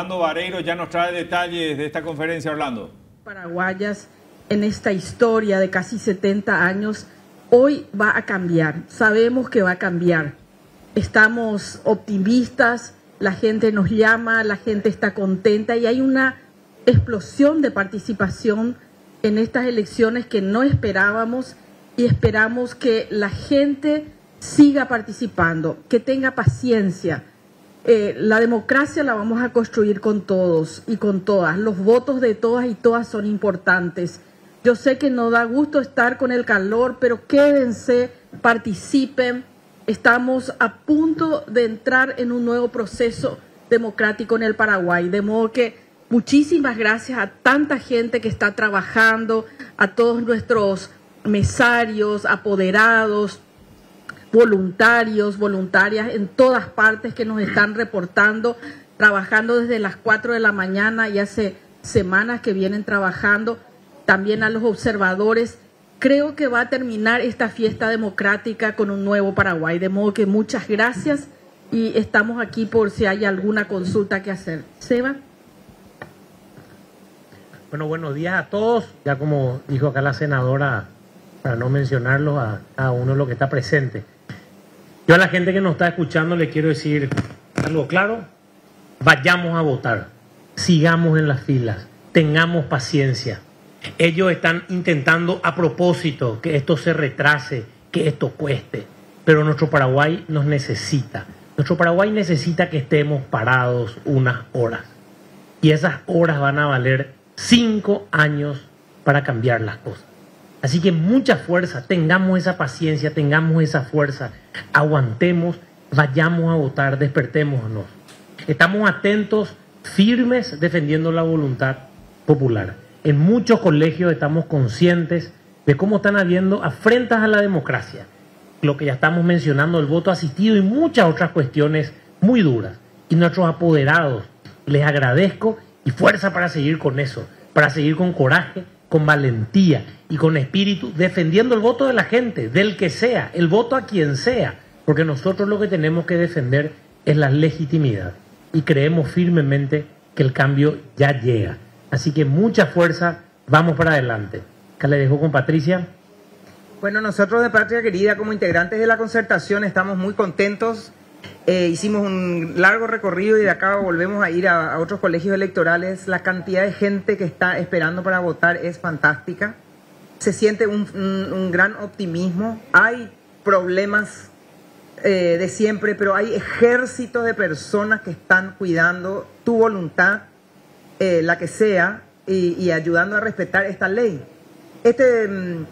Orlando Vareiro ya nos trae detalles de esta conferencia. Orlando. Paraguayas en esta historia de casi 70 años, hoy va a cambiar, sabemos que va a cambiar. Estamos optimistas, la gente nos llama, la gente está contenta y hay una explosión de participación en estas elecciones que no esperábamos y esperamos que la gente siga participando, que tenga paciencia. La democracia la vamos a construir con todos y con todas. Los votos de todas y todas son importantes. Yo sé que no da gusto estar con el calor, pero quédense, participen. Estamos a punto de entrar en un nuevo proceso democrático en el Paraguay. De modo que muchísimas gracias a tanta gente que está trabajando, a todos nuestros mesarios, apoderados, voluntarios, voluntarias en todas partes que nos están reportando, trabajando desde las 4 de la mañana y hace semanas que vienen trabajando, también a los observadores. Creo que va a terminar esta fiesta democrática con un nuevo Paraguay, de modo que muchas gracias y estamos aquí por si hay alguna consulta que hacer. Seba. Bueno, buenos días a todos. Ya como dijo acá la senadora, para no mencionarlo a cada uno de los que está presente. Yo a la gente que nos está escuchando le quiero decir algo claro. Vayamos a votar, sigamos en las filas, tengamos paciencia. Ellos están intentando a propósito que esto se retrase, que esto cueste, pero nuestro Paraguay nos necesita. Nuestro Paraguay necesita que estemos parados unas horas y esas horas van a valer 5 años para cambiar las cosas. Así que mucha fuerza, tengamos esa paciencia, tengamos esa fuerza, aguantemos, vayamos a votar, despertémonos. Estamos atentos, firmes, defendiendo la voluntad popular. En muchos colegios estamos conscientes de cómo están habiendo afrentas a la democracia. Lo que ya estamos mencionando, el voto asistido y muchas otras cuestiones muy duras. Y nuestros apoderados, les agradezco y fuerza para seguir con eso, para seguir con coraje, con valentía y con espíritu, defendiendo el voto de la gente, del que sea, el voto a quien sea, porque nosotros lo que tenemos que defender es la legitimidad y creemos firmemente que el cambio ya llega. Así que mucha fuerza, vamos para adelante. Acá le dejo con Patricia. Bueno, nosotros de Patria Querida, como integrantes de la concertación, estamos muy contentos. Hicimos un largo recorrido y de acá volvemos a ir a otros colegios electorales. La cantidad de gente que está esperando para votar es fantástica. Se siente un gran optimismo. Hay problemas de siempre, pero hay ejércitos de personas que están cuidando tu voluntad, la que sea, y ayudando a respetar esta ley. Este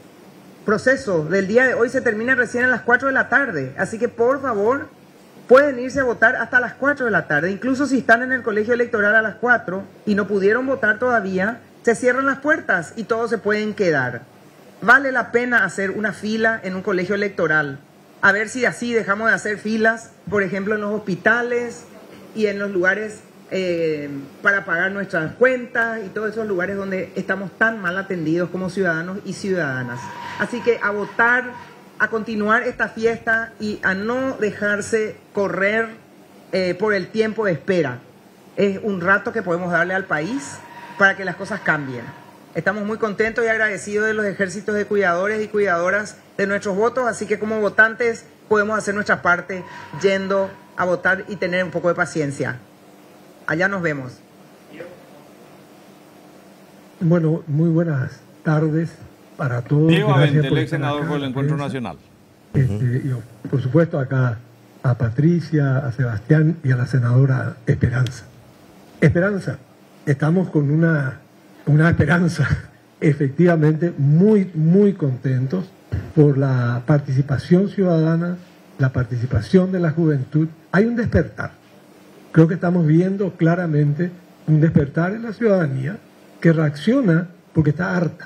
proceso del día de hoy se termina recién a las 4 de la tarde, así que por favor pueden irse a votar hasta las 4 de la tarde. Incluso si están en el colegio electoral a las 4 y no pudieron votar todavía, se cierran las puertas y todos se pueden quedar. Vale la pena hacer una fila en un colegio electoral. A ver si así dejamos de hacer filas, por ejemplo, en los hospitales y en los lugares para pagar nuestras cuentas y todos esos lugares donde estamos tan mal atendidos como ciudadanos y ciudadanas. Así que a votar, a continuar esta fiesta y a no dejarse correr por el tiempo de espera. Es un rato que podemos darle al país para que las cosas cambien. Estamos muy contentos y agradecidos de los ejércitos de cuidadores y cuidadoras de nuestros votos, así que como votantes podemos hacer nuestra parte yendo a votar y tener un poco de paciencia. Allá nos vemos. Bueno, muy buenas tardes para todos. Diego Avente, el ex senador por el Encuentro Nacional. Yo, por supuesto, acá a Patricia, a Sebastián y a la senadora Esperanza. Esperanza, estamos con una esperanza, efectivamente, muy contentos por la participación ciudadana, la participación de la juventud. Hay un despertar. Creo que estamos viendo claramente un despertar en la ciudadanía que reacciona porque está harta.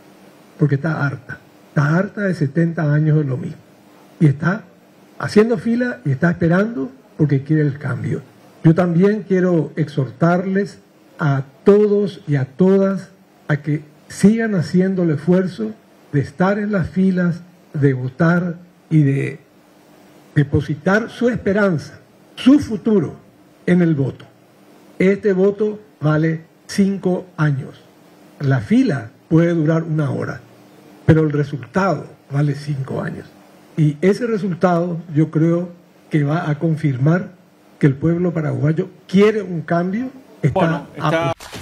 Está harta de 70 años de lo mismo. Y está haciendo fila y está esperando porque quiere el cambio. Yo también quiero exhortarles a todos y a todas a que sigan haciendo el esfuerzo de estar en las filas, de votar y de depositar su esperanza, su futuro en el voto. Este voto vale 5 años. La fila puede durar 1 hora, pero el resultado vale 5 años. Y ese resultado yo creo que va a confirmar que el pueblo paraguayo quiere un cambio. Bueno, está...